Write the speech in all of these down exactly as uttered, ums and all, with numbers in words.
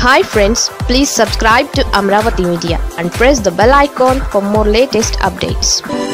Hi friends, please subscribe to Amaravathi Media and press the bell icon for more latest updates.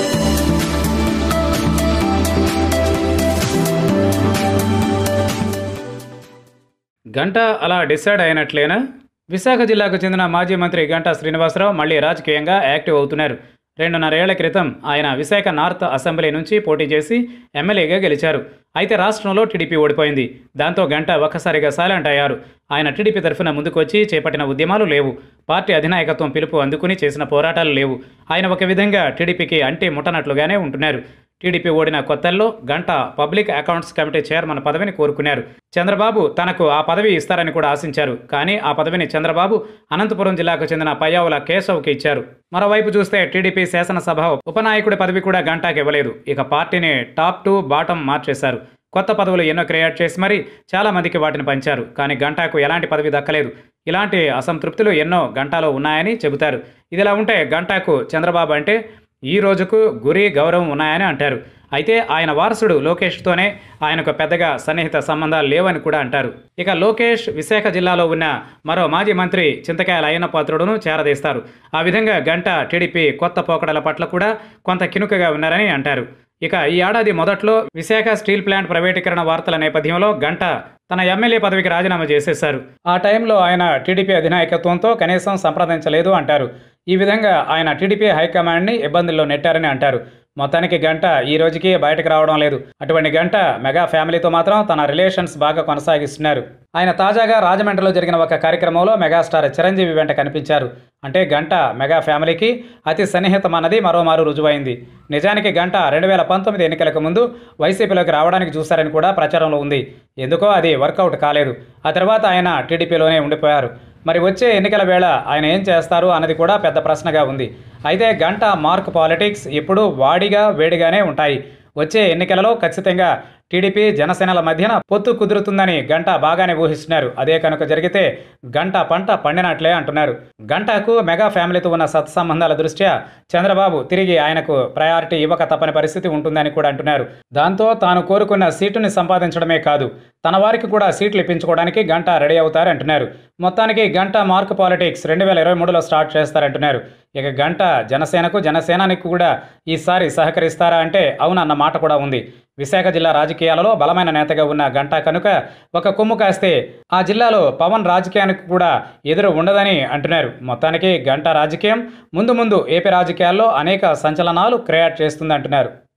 గంట అలా decide అయినట్లేనా? Visakha జిల్లాకు చెందిన మాజీ మంత్రి గంటా శ్రీనివాసరావు మళ్లీ రాజకీయంగా యాక్టివ్ అవుతున్నారు. రెండున్నరేళ్ల క్రితం ఆయన విశాఖ నార్త్ అసెంబ్లీ నుంచి పోటీ చేసి ఎమ్మెల్యేగా గెలిచారు. అయితే రాష్ట్రంలో టీడీపీ ఓడిపోయింది. దాంతో గంట ఒక్కసారిగా సైలెంట్ అయ్యారు. ఆయన టీడీపీ తరఫున ముందుకొచ్చి చేపట్టిన ఉద్యమాలు లేవు. పార్టీ అధినాయకత్వం పిలుపు అందుకుని చేసిన పోరాటాలు లేవు. ఆయన ఒక విధంగా టీడీపీకి అంటి ముట్టనట్లుగానే ఉంటున్నారు. టీడీపీ ఓడిన కొత్తల్లో గంట పబ్లిక్ అకౌంట్స్ కమిటీ చైర్మన్ పదవిని కోరుకున్నారు. చంద్రబాబు తనకు ఆ పదవి ఇస్తారని కూడా ఆశించారు. కానీ ఆ పదవిని చంద్రబాబు అనంతపురం జిల్లాకు చెందిన పయ్యావుల కేశవ్కి ఇచ్చారు. మరోవైపు చూస్తే టీడీపీ శాసనసభ ఉపనాయకుడి పదవి కూడా గంటాకి ఇవ్వలేదు. ఇక పార్టీని టాప్ టు బాటం మార్చేశారు. కొత్త పదవులు ఎన్నో క్రియేట్ చేసి మరీ చాలా మందికి వాటిని పంచారు. కానీ గంటాకు ఎలాంటి పదవి దక్కలేదు. ఇలాంటి అసంతృప్తులు ఎన్నో గంటాలో ఉన్నాయని చెబుతారు. ఇదిలా ఉంటే గంటాకు చంద్రబాబు అంటే ఈ రోజుకు గురి గౌరవం ఉన్నాయని అంటారు. అయితే ఆయన వారసుడు లోకేష్తోనే ఆయనకు పెద్దగా సన్నిహిత సంబంధాలు లేవని కూడా అంటారు. ఇక లోకేష్ విశాఖ జిల్లాలో ఉన్న మరో మాజీ మంత్రి చింతకాయల అయ్యన్న పాత్రుడును చేరదీస్తారు. ఆ విధంగా గంట టీడీపీ కొత్త పోకడల పట్ల కూడా కొంత కినుకగా ఉన్నారని అంటారు. ఇక ఈ ఏడాది మొదట్లో విశాఖ స్టీల్ ప్లాంట్ ప్రైవేటీకరణ వార్తల నేపథ్యంలో గంట తన ఎమ్మెల్యే పదవికి రాజీనామా చేసేశారు. ఆ టైంలో ఆయన టీడీపీ అధినాయకత్వంతో కనీసం సంప్రదించలేదు అంటారు. ఈ విధంగా ఆయన టీడీపీ హైకమాండ్ని ఇబ్బందుల్లో నెట్టారని అంటారు. మొత్తానికి గంట ఈ రోజుకి బయటకు రావడం లేదు. అటువంటి గంట మెగా ఫ్యామిలీతో మాత్రం తన రిలేషన్స్ బాగా కొనసాగిస్తున్నారు. ఆయన తాజాగా రాజమండ్రిలో జరిగిన ఒక కార్యక్రమంలో మెగాస్టార్ చిరంజీవి వెంట కనిపించారు. అంటే గంట మెగా ఫ్యామిలీకి అతి సన్నిహితం అన్నది మరోమారు రుజువైంది. నిజానికి గంట రెండు వేల పంతొమ్మిది ఎన్నికలకు ముందు వైసీపీలోకి రావడానికి చూశారని కూడా ప్రచారంలో ఉంది. ఎందుకో అది వర్కౌట్ కాలేదు. ఆ తర్వాత ఆయన టీడీపీలోనే ఉండిపోయారు. మరి వచ్చే ఎన్నికల వేళ ఆయన ఏం చేస్తారు అన్నది కూడా పెద్ద ప్రశ్నగా ఉంది. అయితే గంట మార్క్ పాలిటిక్స్ ఎప్పుడూ వాడిగా వేడిగానే ఉంటాయి. వచ్చే ఎన్నికలలో ఖచ్చితంగా టీడీపీ జనసేనల మధ్యన పొత్తు కుదురుతుందని గంట బాగానే ఊహిస్తున్నారు. అదే కనుక జరిగితే గంట పంట పండినట్లే అంటున్నారు. గంటకు మెగా ఫ్యామిలీతో ఉన్న సత్సంబంధాల దృష్ట్యా చంద్రబాబు తిరిగి ఆయనకు ప్రయారిటీ ఇవ్వక తప్పని పరిస్థితి ఉంటుందని కూడా అంటున్నారు. దాంతో తాను కోరుకున్న సీటుని సంపాదించడమే కాదు, తన వారికి కూడా సీట్లు ఇప్పించుకోవడానికి గంట రెడీ అవుతారంటున్నారు. మొత్తానికి గంట మార్క్ పాలిటిక్స్ రెండు వేల ఇరవై మూడులో స్టార్ట్ చేస్తారంటున్నారు. ఇక గంట జనసేనకు జనసేనానికి కూడా ఈసారి సహకరిస్తారా అంటే అవునన్న మాట కూడా ఉంది. విశాఖ జిల్లా రాజకీయాలలో బలమైన నేతగా ఉన్న గంట కనుక ఒక కొమ్ము కాస్తే ఆ జిల్లాలో పవన్ రాజకీయానికి కూడా ఎదురు ఉండదని అంటున్నారు. మొత్తానికి గంట రాజకీయం ముందు ముందు ఏపీ రాజకీయాల్లో అనేక సంచలనాలు క్రియేట్ చేస్తుంది అంటున్నారు.